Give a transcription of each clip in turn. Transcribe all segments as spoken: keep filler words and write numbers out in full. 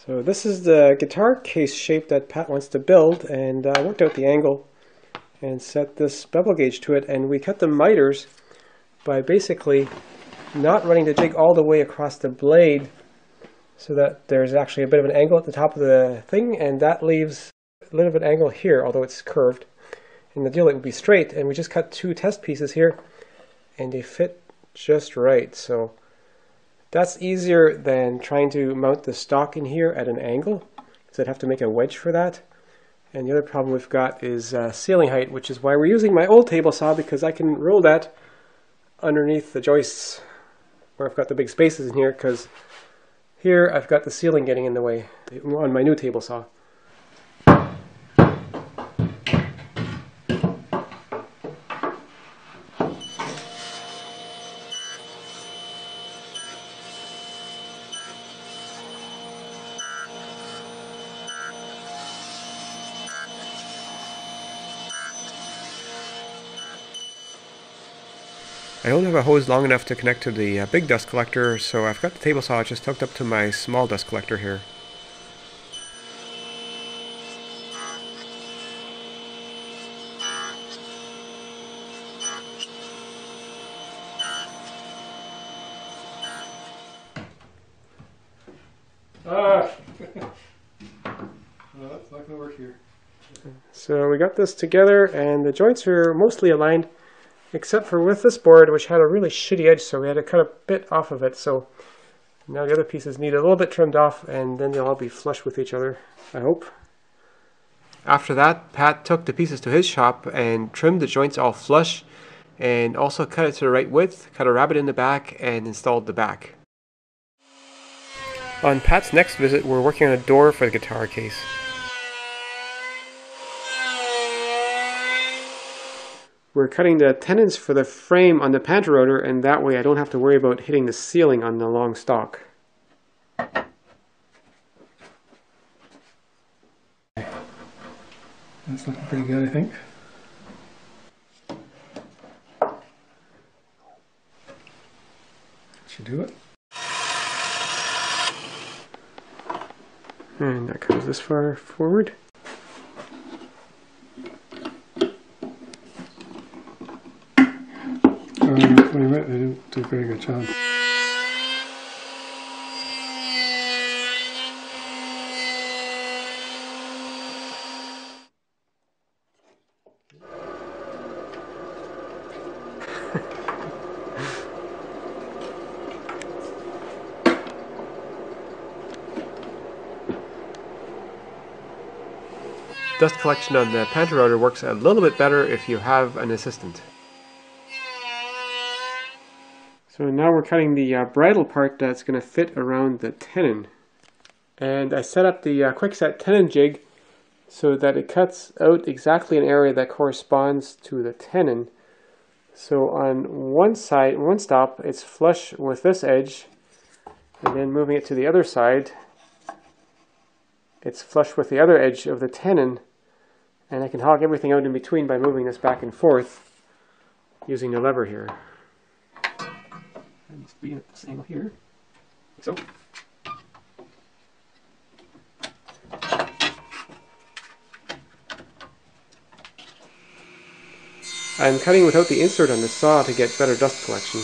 So this is the guitar case shape that Pat wants to build, and I uh, worked out the angle and set this bevel gauge to it, and we cut the miters by basically not running the jig all the way across the blade so that there's actually a bit of an angle at the top of the thing, and that leaves a little bit of an angle here, although it's curved. And the deal, it would be straight, and we just cut two test pieces here and they fit just right. So that's easier than trying to mount the stock in here at an angle, because I'd have to make a wedge for that. And the other problem we've got is uh, ceiling height, which is why we're using my old table saw, because I can roll that underneath the joists where I've got the big spaces in here, because here I've got the ceiling getting in the way on my new table saw. I don't have a hose long enough to connect to the uh, big dust collector, so I've got the table saw just hooked up to my small dust collector here. Ah! No, that's not going to work here. So we got this together, and the joints are mostly aligned, except for with this board, which had a really shitty edge, so we had to cut a bit off of it. So now the other pieces need a little bit trimmed off, and then they'll all be flush with each other, I hope. After that, Pat took the pieces to his shop and trimmed the joints all flush, and also cut it to the right width, cut a rabbet in the back, and installed the back. On Pat's next visit, we're working on a door for the guitar case. We're cutting the tenons for the frame on the panther rotor, and that way I don't have to worry about hitting the ceiling on the long stock. That's looking pretty good, I think. Should do it. And that comes this far forward. Um, what do you mean? They didn't do a very good job. Dust collection on the panther rotor works a little bit better if you have an assistant. So now we're cutting the uh, bridle part that's going to fit around the tenon. And I set up the uh, quickset tenon jig so that it cuts out exactly an area that corresponds to the tenon. So on one side, one stop, it's flush with this edge, and then moving it to the other side, it's flush with the other edge of the tenon, and I can hog everything out in between by moving this back and forth using the lever here. I must be at this angle here. So. I'm cutting without the insert on the saw to get better dust collection.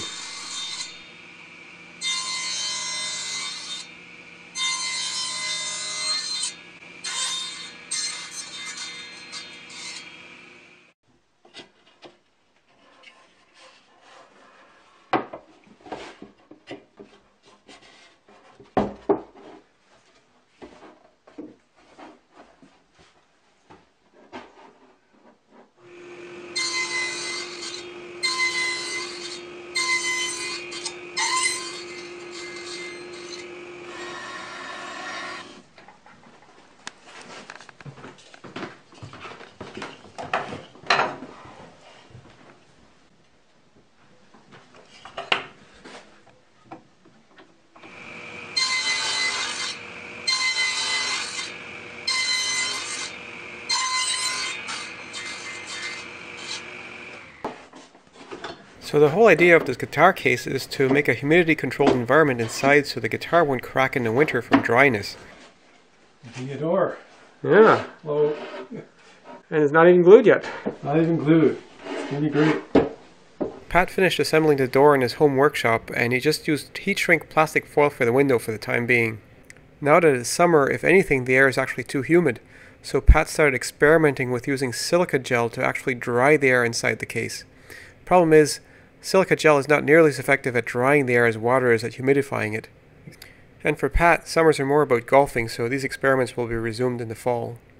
So the whole idea of this guitar case is to make a humidity controlled environment inside so the guitar won't crack in the winter from dryness. The door. Yeah, Oh, and it's not even glued yet. not even glued. It's gonna be great. Pat finished assembling the door in his home workshop, and he just used heat shrink plastic foil for the window for the time being. Now that it's summer, if anything, the air is actually too humid, so Pat started experimenting with using silica gel to actually dry the air inside the case. Problem is, silica gel is not nearly as effective at drying the air as water is at humidifying it. And for Pat, summers are more about golfing, so these experiments will be resumed in the fall.